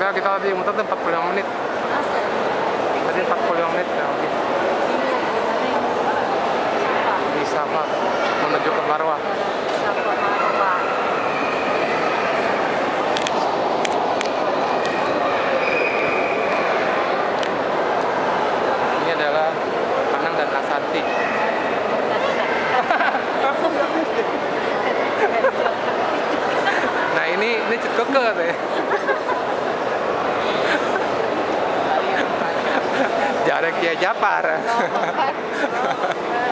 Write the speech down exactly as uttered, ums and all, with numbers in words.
Padahal kita tadi muter tuh empat puluh lima menit. Tadi empat puluh lima menit ya. Di Safa menuju ke Marwah. Ini adalah Panang dan Ashanti. Nah ini ini Cekeke deh. Jarak Kiai Japar.